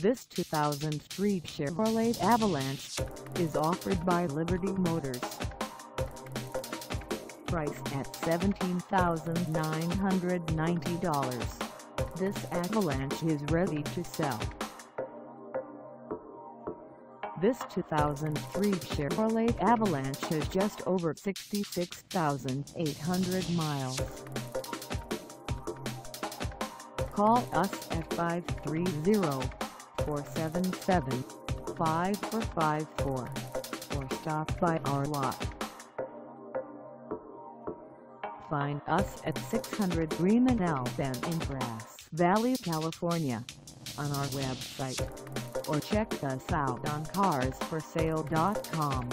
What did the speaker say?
This 2003 Chevrolet Avalanche is offered by Liberty Motors. Priced at $17,990, this Avalanche is ready to sell. This 2003 Chevrolet Avalanche has just over 66,800 miles. Call us at 530-477-5454 or stop by our lot. Find us at 600 FREEMAN LN in Grass Valley, California on our website, or check us out on carsforsale.com.